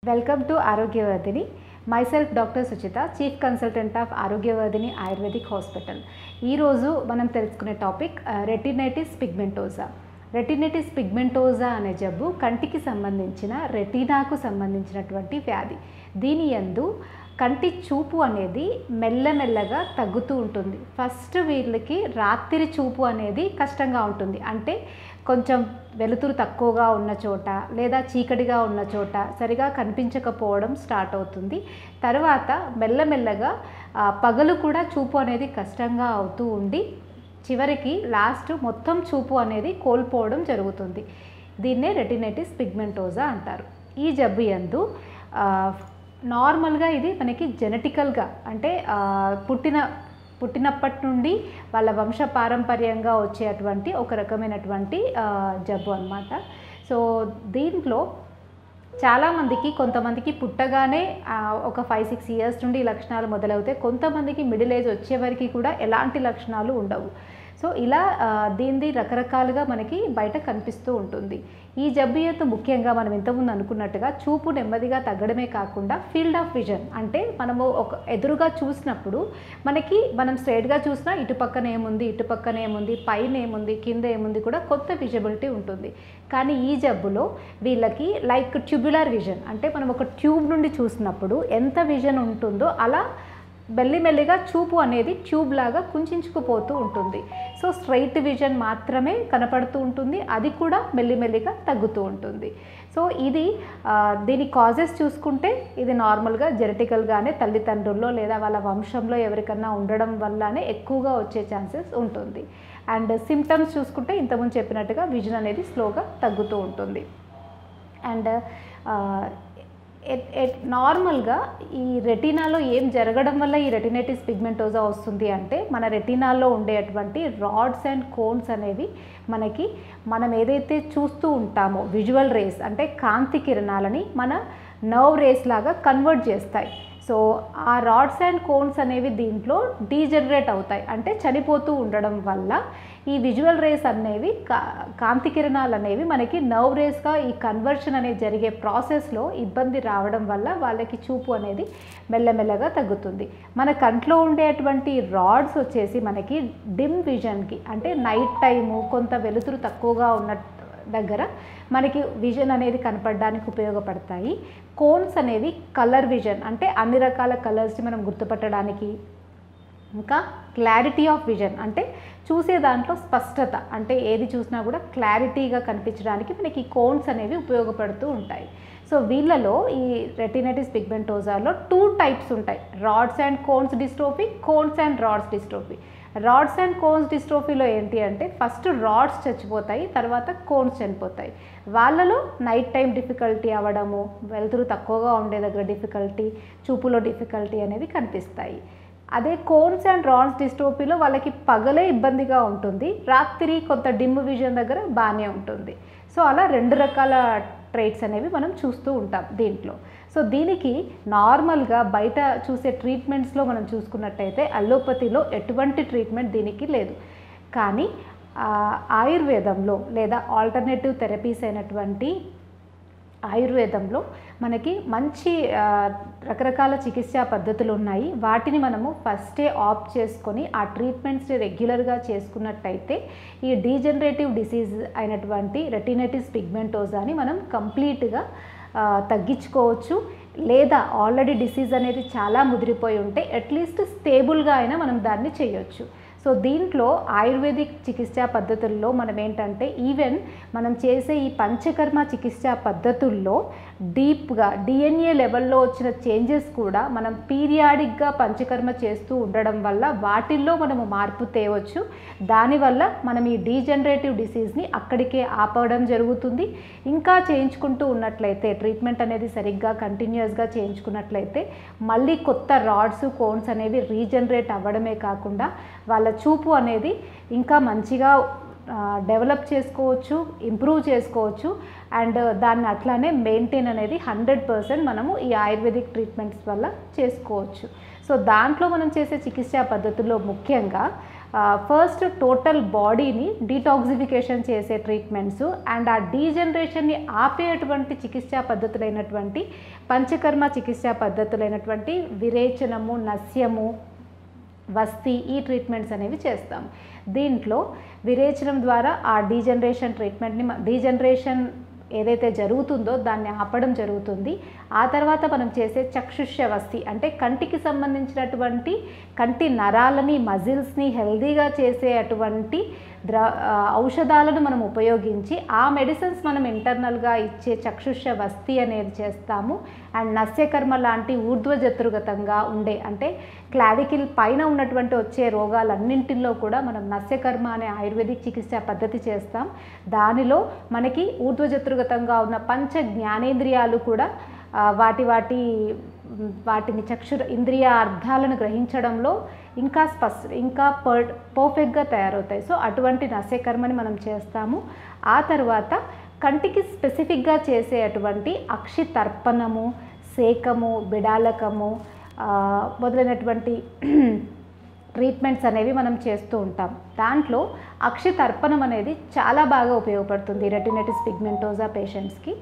Welcome to Arogyavardhini. Myself Dr. Suchita, Chief Consultant of Arogyavardhini Ayurvedic Hospital. ఈ రోజు మనం తెలుసుకునే topic retinitis pigmentosa. Retinitis pigmentosa అనే జబ్బు కంటికి సంబంధించిన రెటీనాకు సంబంధించినటువంటి వ్యాధి. దీని యందు కంటి చూపు అనేది మెల్లమెల్లగా తగ్గుతూ ఉంటుంది. ఫస్ట్ వీళ్ళకి రాత్రి చూపు అనేది కష్టంగా ఉంటుంది. అంటే కొంచెం వెలుతురు తక్కువగా ఉన్న చోట లేదా చీకటిగా ఉన్న చోట సరిగా కనిపించకపోవడం స్టార్ట్ అవుతుంది. తర్వాత మెల్లమెల్లగా పగలు కూడా చూపు అనేది కష్టంగా అవుతూ ఉండి చివరికి లాస్ట్ మొత్తం చూపు అనేది కోల్పోవడం జరుగుతుంది. దీన్నే రెటినైటిస్ పిగ్మెంటోసా అంటారు. ఈ జబ్బు యందు నార్మల్గా ఇది మనకి జెనెటికల్గా అంటే పుట్టినప్పటి నుండి వాళ్ళ వంశ పారంపర్యంగా వచ్చేటువంటి ఒక రకమైనటువంటి జబ్బు అన్నమాట. సో దీంట్లో చాలామందికి కొంతమందికి పుట్టగానే ఒక 5-6 ఇయర్స్ నుండి ఈ లక్షణాలు మొదలవుతాయి. కొంతమందికి మిడిల్ ఏజ్ వచ్చే వరకు కూడా ఎలాంటి లక్షణాలు ఉండవు. సో ఇలా దీనిది రకరకాలుగా మనకి బయట కనిపిస్తూ ఉంటుంది. ఈ జబ్బు యొక్క ముఖ్యంగా మనం ఇంతకుముందు అనుకున్నట్టుగా చూపు నెమ్మదిగా తగ్గడమే కాకుండా ఫీల్డ్ ఆఫ్ విజన్ అంటే మనము ఒక ఎదురుగా చూసినప్పుడు మనం స్ట్రైట్గా చూసినా ఇటుపక్కన ఏముంది పైన ఏముంది కింద ఏముంది కూడా కొత్త విజిబిలిటీ ఉంటుంది. కానీ ఈ జబ్బులో వీళ్ళకి లైక్ ట్యూబులర్ విజన్ అంటే మనం ఒక ట్యూబ్ నుండి చూసినప్పుడు ఎంత విజన్ ఉంటుందో అలా మెల్లిమెల్లిగా చూపు అనేది ట్యూబ్ లాగా కుంచుకుపోతూ ఉంటుంది. సో స్ట్రైట్ విజన్ మాత్రమే కనపడుతూ ఉంటుంది, అది కూడా మెల్లిమెల్లిగా తగ్గుతూ ఉంటుంది. సో ఇది దీని కాజెస్ చూసుకుంటే ఇది నార్మల్గా జెనెటికల్గానే తల్లిదండ్రుల్లో లేదా వాళ్ళ వంశంలో ఎవరికన్నా ఉండడం వల్లనే ఎక్కువగా వచ్చే ఛాన్సెస్ ఉంటుంది. అండ్ సిమ్టమ్స్ చూసుకుంటే ఇంతకుముందు చెప్పినట్టుగా విజన్ అనేది స్లోగా తగ్గుతూ ఉంటుంది. అండ్ నార్మల్గా ఈ రెటీనాలో ఏం జరగడం వల్ల ఈ రెటినైటిస్ పిగ్మెంటోసా వస్తుంది అంటే మన రెటీనాలో ఉండేటువంటి రాడ్స్ అండ్ కోన్స్ అనేవి మనం ఏదైతే చూస్తూ ఉంటామో విజువల్ రేస్ అంటే కాంతి కిరణాలని మన నర్వ్ రేస్ లాగా కన్వర్ట్ చేస్తాయి. సో ఆ రాడ్స్ అండ్ కోన్స్ అనేవి దీంట్లో డీజనరేట్ అవుతాయి. అంటే చనిపోతూ ఉండడం వల్ల ఈ విజువల్ రేస్ అనేవి కాంతి కిరణాలు అనేవి మనకి నర్వ్ రేస్గా ఈ కన్వర్షన్ అనేది జరిగే ప్రాసెస్లో ఇబ్బంది రావడం వల్ల వాళ్ళకి చూపు అనేది మెల్లమెల్లగా తగ్గుతుంది. మన కంట్లో ఉండేటువంటి రాడ్స్ వచ్చేసి మనకి డిమ్ విజన్కి అంటే నైట్ టైము కొంత వెలుతురు తక్కువగా ఉన్న దగ్గర మనకి విజన్ అనేది కనపడడానికి ఉపయోగపడతాయి. కోన్స్ అనేవి కలర్ విజన్ అంటే అన్ని రకాల కలర్స్ని మనం గుర్తుపట్టడానికి, ఇంకా క్లారిటీ ఆఫ్ విజన్ అంటే చూసే దాంట్లో స్పష్టత అంటే ఏది చూసినా కూడా క్లారిటీగా కనిపించడానికి మనకి కోన్స్ అనేవి ఉపయోగపడుతూ ఉంటాయి. సో వీళ్ళలో ఈ రెటినైటిస్ పిగ్మెంటోసాలో 2 టైప్స్ ఉంటాయి, rods and cones dystrophy, cones and rods dystrophy. Rods and cones డిస్ట్రోఫీలో ఏంటి అంటే ఫస్ట్ రాడ్స్ చచ్చిపోతాయి, తర్వాత కోన్స్ చనిపోతాయి. వాళ్ళలో నైట్ టైం డిఫికల్టీ అవ్వడము, వెలుతురు తక్కువగా ఉండే దగ్గర డిఫికల్టీ, చూపులో డిఫికల్టీ అనేవి కనిపిస్తాయి. అదే కోన్స్ అండ్ రాడ్స్ డిస్ట్రోఫీలో వాళ్ళకి పగలే ఇబ్బందిగా ఉంటుంది, రాత్రి కొంత డిమ్ విజన్ దగ్గర బాగానే ఉంటుంది. సో అలా 2 రకాల ట్రైట్స్ అనేవి మనం చూస్తూ ఉంటాం దీంట్లో. సో దీనికి నార్మల్గా బయట చూసే ట్రీట్మెంట్స్లో మనం చూసుకున్నట్టయితే అల్లోపతిలో ఎటువంటి ట్రీట్మెంట్ దీనికి లేదు. కానీ ఆయుర్వేదంలో లేదా ఆల్టర్నేటివ్ థెరపీస్ అయినటువంటి ఆయుర్వేదంలో మనకి మంచి రకరకాల చికిత్సా పద్ధతులు ఉన్నాయి. వాటిని మనము ఫస్టే ఆప్ట్ చేసుకొని ఆ ట్రీట్మెంట్స్ని రెగ్యులర్గా చేసుకున్నట్టయితే ఈ డీజనరేటివ్ డిసీజ్ అయినటువంటి రెటినైటిస్ పిగ్మెంటోసాని మనం కంప్లీట్గా తగ్గించుకోవచ్చు. లేదా ఆల్రెడీ డిసీజ్ అనేది చాలా ముదిరిపోయి ఉంటే అట్లీస్ట్ స్టేబుల్గా అయినా మనం దాన్ని చేయొచ్చు. సో దీంట్లో ఆయుర్వేదిక్ చికిత్సా పద్ధతుల్లో మనం ఏంటంటే ఈవెన్ మనం చేసే ఈ పంచకర్మ చికిత్సా పద్ధతుల్లో డీప్గా డిఎన్ఏ లెవెల్లో వచ్చిన చేంజెస్ కూడా మనం పీరియాడిక్గా పంచకర్మ చేస్తూ ఉండడం వల్ల వాటిల్లో మనము మార్పు తేవచ్చు. దానివల్ల మనం ఈ డీజనరేటివ్ డిసీజ్ని అక్కడికే ఆపడం జరుగుతుంది. ఇంకా చేయించుకుంటూ ఉన్నట్లయితే ట్రీట్మెంట్ అనేది సరిగ్గా కంటిన్యూస్గా చేయించుకున్నట్లయితే మళ్ళీ కొత్త రాడ్స్ కోన్స్ అనేవి రీజనరేట్ అవ్వడమే కాకుండా వాళ్ళ చూపు అనేది ఇంకా మంచిగా డెవలప్ చేసుకోవచ్చు, ఇంప్రూవ్ చేసుకోవచ్చు. అండ్ దాన్ని అట్లానే మెయింటైన్ అనేది 100% మనము ఈ ఆయుర్వేదిక్ ట్రీట్మెంట్స్ వల్ల చేసుకోవచ్చు. సో దాంట్లో మనం చేసే చికిత్సా పద్ధతుల్లో ముఖ్యంగా ఫస్ట్ టోటల్ బాడీని డీటాక్సిఫికేషన్ చేసే ట్రీట్మెంట్స్ అండ్ ఆ డీజనరేషన్ని ఆపేటువంటి చికిత్సా పద్ధతులైనటువంటి పంచకర్మ చికిత్సా పద్ధతులైనటువంటి విరేచనము, నస్యము, వస్తి, ఈ ట్రీట్మెంట్స్ అనేవి చేస్తాం. దీంట్లో విరేచనం ద్వారా ఆ డీజనరేషన్ ట్రీట్మెంట్ని, డీజనరేషన్ ఏదైతే జరుగుతుందో దాన్ని ఆపడం జరుగుతుంది. ఆ తర్వాత మనం చేసే చక్షుష్య వస్తి అంటే కంటికి సంబంధించినటువంటి కంటి నరాలని, మజిల్స్ని హెల్దీగా చేసే అటువంటి ఔషధాలను మనం ఉపయోగించి ఆ మెడిసిన్స్ మనం ఇంటర్నల్గా ఇచ్చే చక్షుష్య వస్తి అనేది చేస్తాము. అండ్ నస్యకర్మ లాంటి ఊర్ధ్వజతృగతంగా ఉండే అంటే క్లావికిల్ పైన ఉన్నటువంటి వచ్చే రోగాలన్నింటిలో కూడా మనం నస్యకర్మ అనే ఆయుర్వేదిక్ చికిత్సా పద్ధతి చేస్తాం. దానిలో మనకి ఊర్ధ్వజతృగతంగా ఉన్న పంచ జ్ఞానేంద్రియాలు కూడా వాటిని ఇంద్రియ అర్థాలను గ్రహించడంలో ఇంకా పర్ఫెక్ట్గా తయారవుతాయి. సో అటువంటి నస్యకర్మని మనం చేస్తాము. ఆ తర్వాత కంటికి స్పెసిఫిక్గా చేసే అటువంటి అక్షితర్పణము, సేకము, బిడాలకము మొదలైనటువంటి ట్రీట్మెంట్స్ అనేవి మనం చేస్తూ ఉంటాం. దాంట్లో అక్షితర్పణం అనేది చాలా బాగా ఉపయోగపడుతుంది రెటినైటిస్ పిగ్మెంటోసా పేషెంట్స్కి.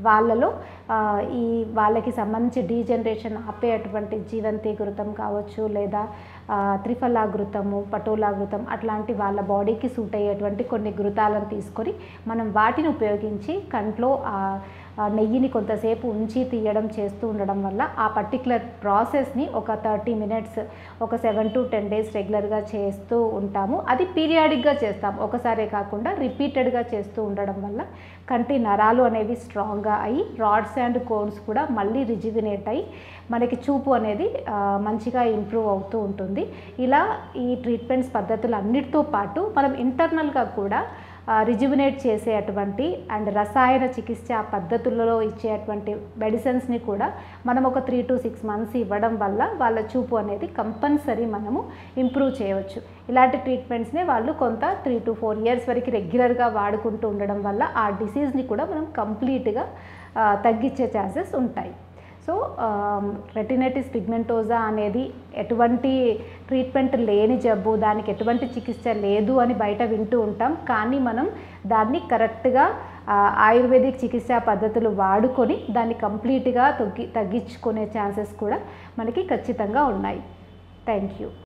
వాళ్ళకి సంబంధించి డీజనరేషన్ ఆపే అటువంటి జీవంతి ఘృతం కావచ్చు, లేదా త్రిఫలాఘృతము, పటోలాఘృతం అట్లాంటి వాళ్ళ బాడీకి సూట్ అయ్యేటువంటి కొన్ని ఘృతాలను తీసుకొని మనం వాటిని ఉపయోగించి కంట్లో నెయ్యిని కొంతసేపు ఉంచి తీయడం చేస్తూ ఉండడం వల్ల ఆ పర్టికులర్ ప్రాసెస్ని ఒక 30 minutes, ఒక 7 to 10 days రెగ్యులర్గా చేస్తూ ఉంటాము. అది పీరియాడిక్గా చేస్తాం, ఒకసారే కాకుండా రిపీటెడ్గా చేస్తూ ఉండడం వల్ల కంటి నరాలు అనేవి స్ట్రాంగ్గా అయ్యి రాడ్స్ అండ్ కోన్స్ కూడా మళ్ళీ రిజివినేట్ అయ్యి మనకి చూపు అనేది మంచిగా ఇంప్రూవ్ అవుతూ ఉంటుంది. ఇలా ఈ ట్రీట్మెంట్స్ పద్ధతులు అన్నిటితో పాటు మనం ఇంటర్నల్గా కూడా రిజ్యువినేట్ చేసే అటువంటి అండ్ రసాయన చికిత్సా పద్ధతులలో ఇచ్చే అటువంటి మెడిసిన్స్ని కూడా మనం ఒక 3 to 6 months ఇవ్వడం వల్ల వాళ్ళ చూపు అనేది కంపల్సరీ మనము ఇంప్రూవ్ చేయవచ్చు. ఇలాంటి ట్రీట్మెంట్స్ని వాళ్ళు కొంత 3 to 4 years వరకు రెగ్యులర్గా వాడుకుంటూ ఉండడం వల్ల ఆ డిసీజ్ని కూడా మనం కంప్లీట్గా తగ్గించే ఛాన్సెస్ ఉంటాయి. సో రెటినైటిస్ పిగ్మెంటోసా అనేది ఎటువంటి ట్రీట్మెంట్ లేని జబ్బు, దానికి ఎటువంటి చికిత్స లేదు అని బయట వింటూ ఉంటాం. కానీ మనం దాన్ని కరెక్ట్గా ఆయుర్వేదిక్ చికిత్సా పద్ధతులు వాడుకొని దాన్ని కంప్లీట్గా తగ్గించుకునే ఛాన్సెస్ కూడా మనకి ఖచ్చితంగా ఉన్నాయి. Thank you.